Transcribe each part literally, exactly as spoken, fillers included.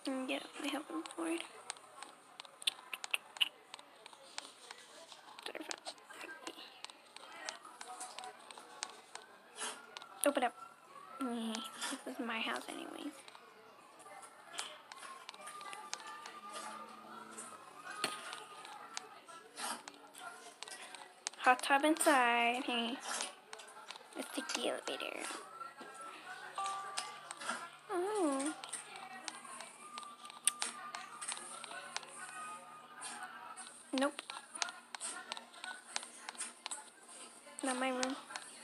And get my helping board. Open up. Yeah, this is my house anyways. Hot tub inside. Hey. Let's take the elevator. Oh. Nope. Not my room.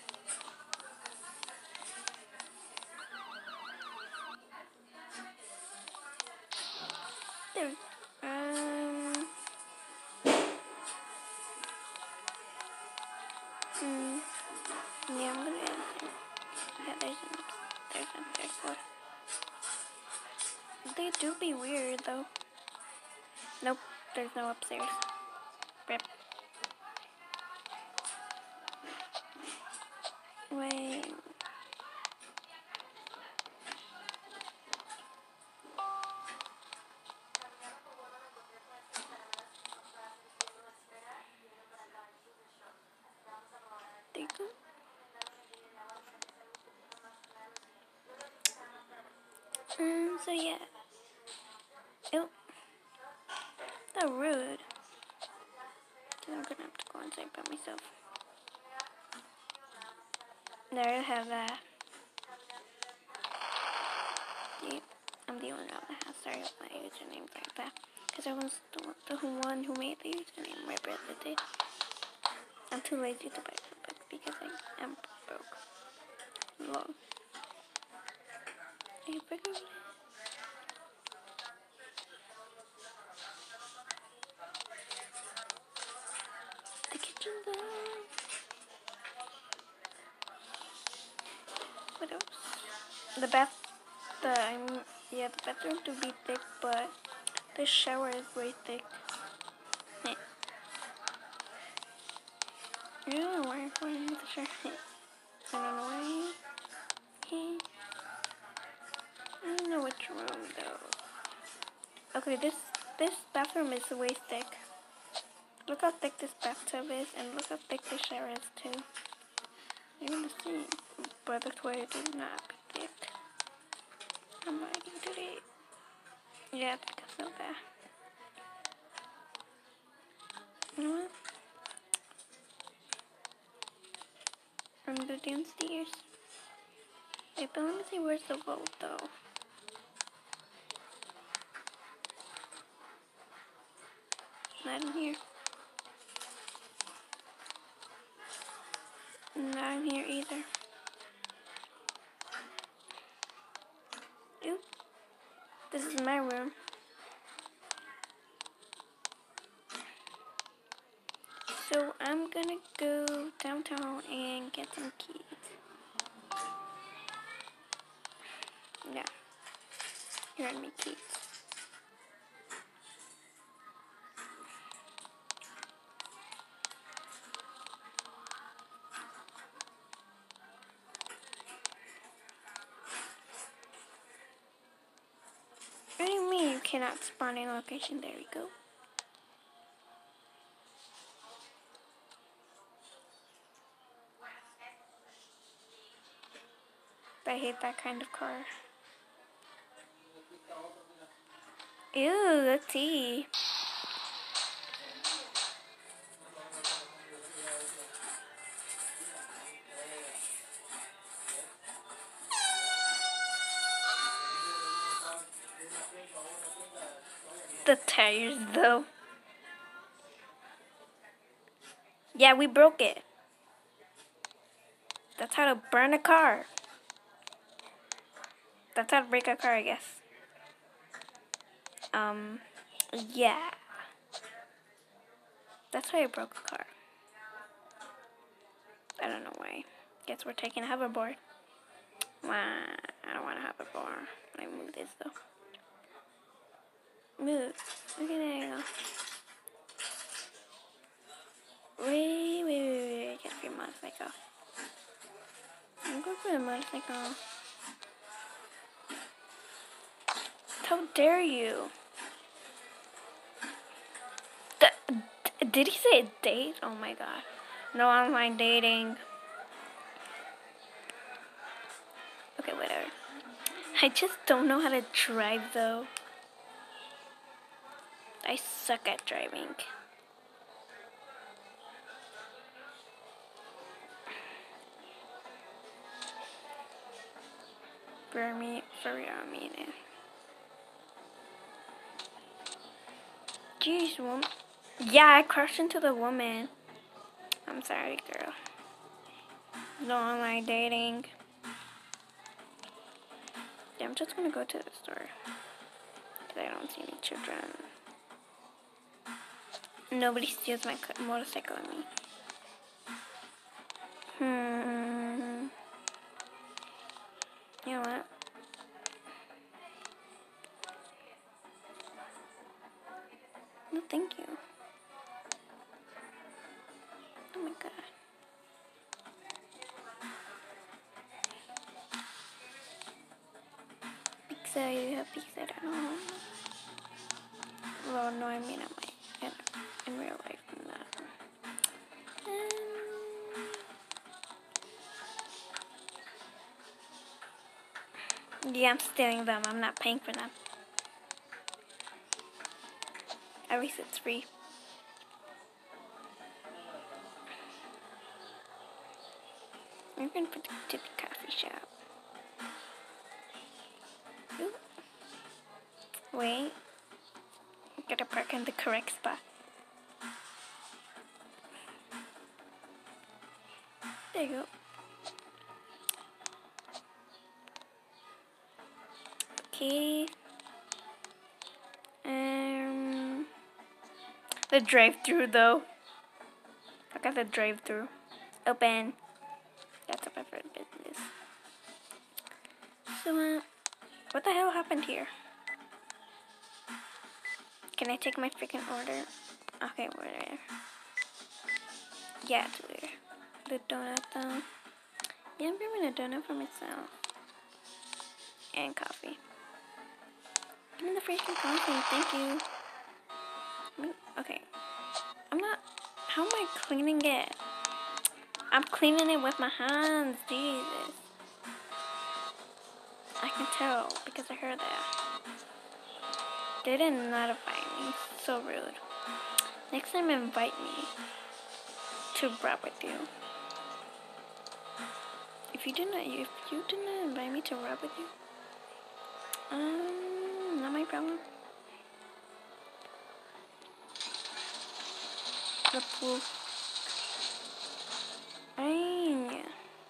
There. Um. Hmm. Yeah, I'm gonna answer. Yeah, there's an there's an there's floor. They do be weird though. Nope, there's no upstairs. Rip. Wait. There you go. Um, so yeah. Oh. That's rude. I'm gonna have to go inside by myself. There I have that. Yep, I'm the owner of the house. Sorry if my username's like that. Because I was the, the one who made the username. My brother did. I'm too lazy to buy the book because I am broke. Lol. Hey, break over there. The kitchen's up. What else? The bath, the, I'm, yeah, the bathroom to be thick, but the shower is way thick. Yeah. I don't know where I'm going with the shower. I don't know why. Okay. I don't know which room though. Okay, this, this bathroom is way thick. Look how thick this bathtub is, and look how thick the shower is too. You're gonna see, but the toilet is not thick. I'm liking today. Yeah, because of that. You know what? I'm gonna go downstairs. Wait, but let me see where's the vault though. Not in here. Not in here either. Oop. This is my room. So I'm gonna go downtown and get some keys. Yeah. Here are my keys. What do you mean you cannot spawn in location? There we go. I hate that kind of car. Ew, the tea. The tires though. Yeah, we broke it. That's how to burn a car. That's how to break a car, I guess. Um, yeah. That's how you broke a car. I don't know why. Guess we're taking a hoverboard. Wow, I don't want a hoverboard. Let me move this though. Move. Okay, there you go. Wait, wait, wait, wait, wait. Get your motorcycle. I'm going for the motorcycle. How dare you? D- did he say date? Oh my god. No online dating. Okay, whatever. I just don't know how to drive though. I suck at driving. For me, for real, I mean it. Jeez, woman. Yeah, I crashed into the woman. I'm sorry, girl. No online dating. Yeah, I'm just gonna go to the store. Because I don't see any children. Nobody steals my motorcycle on me. Hmm. You know what? No, thank you. Oh my god. Pizza, you have pizza at home? Well, no, I mean, I might. In, in real life, not. Um, yeah, I'm stealing them. I'm not paying for them. At least it's free. I'm going to the coffee shop. Ooh. Wait. Gotta park in the correct spot. There you go. Okay. Um, the drive-through though. I got the drive-through. Open. That's open for business. So, uh, what the hell happened here? Can I take my freaking order? Okay, where? Yeah, it's there. The donut though. Yeah, I'm grabbing a donut for myself. And coffee. Give me the freaking coffee, thank you. Okay. I'm not, how am I cleaning it? I'm cleaning it with my hands, Jesus. I can tell because I heard that. They didn't notify me. So rude. Next time, invite me to rap with you. If you didn't, if you didn't invite me to rap with you, um, not my problem. The pool. I.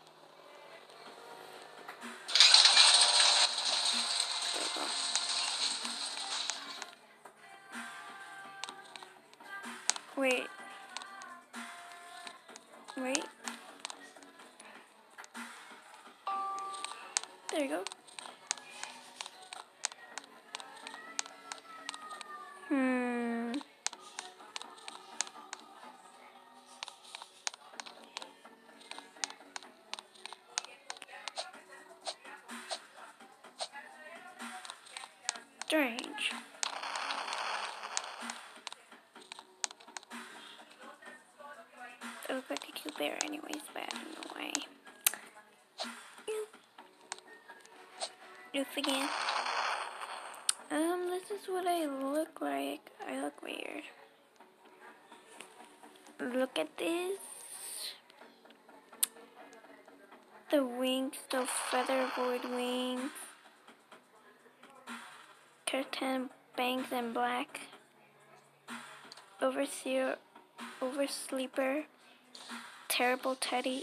Wait. Wait. There you go. Hmm. Strange. It looks like a cute bear anyways, but I don't know why. Oops again. Um, this is what I look like. I look weird. Look at this. The wings, the feather void wings. Curtain bangs in black. Overseer, oversleeper. Terrible teddy.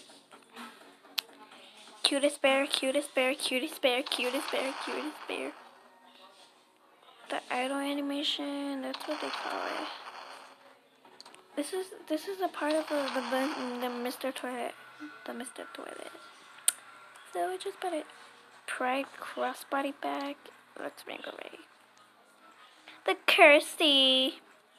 Cutest bear, cutest bear, cutest bear, cutest bear, cutest bear. The idle animation, that's what they call it. This is this is a part of the the, the Mister Toilet, the Mister Toilet. So I just bought a Pride crossbody bag. Looks rainbow ready. The Kirsty.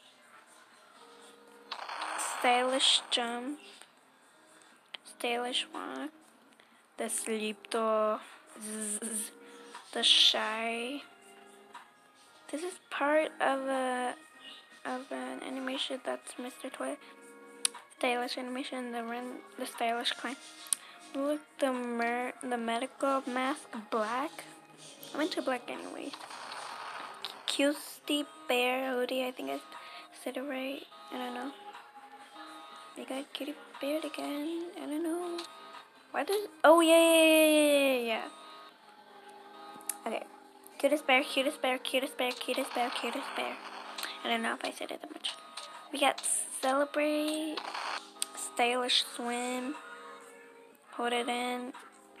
Stylish jump. Stylish walk. The sleep door. Zzz. The shy. This is part of a of an animation that's Mister Toy. Stylish animation, the run, the stylish climb. Look, the mer, the medical mask black. I'm into black anyway. Cutie bear hoodie. I think I said it right. I don't know. They got cutie bear again. I don't know. Why does? Oh yeah yeah yeah yeah yeah. Okay. Cutest bear, cutest bear, cutest bear, cutest bear, cutest bear. I don't know if I said it that much. We got celebrate, stylish swim, hold it in.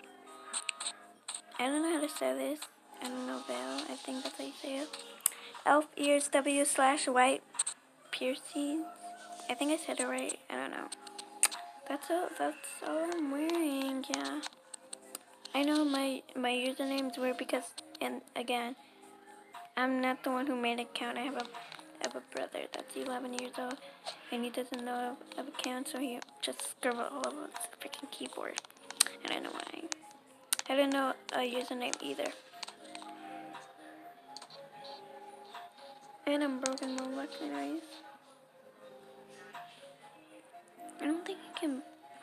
I don't know how to say this. I don't know Bell. I think that's how you say it. Elf ears W slash white piercings. I think I said it right. I don't know. That's all. That's all I'm wearing. Yeah. I know my my usernames were because, and again, I'm not the one who made an account. I have a I have a brother that's eleven years old, and he doesn't know of, of account, so he just scribbled all over the freaking keyboard. And I know why. I didn't know a username either. And I'm broken Roblox anyways. I don't think I can.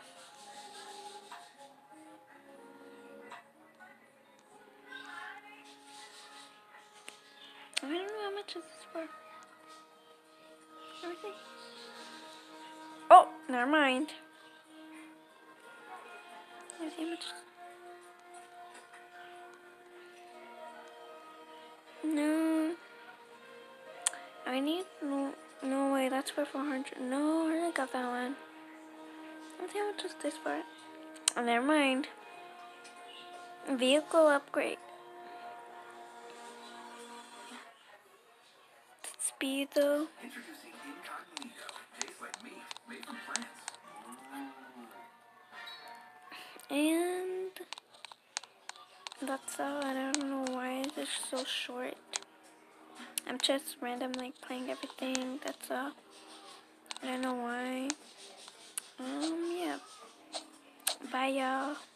I don't know how much is this for. Everything. Oh, never mind. Let's see how much. No. I need no. No way. That's for four hundred. No, I already got that one. Let's see how much is this for. Oh, never mind. Vehicle upgrade. Speed though. And that's all. I don't know why it's so short. I'm just randomly playing everything. That's all. I don't know why. Um, yeah. Bye, y'all.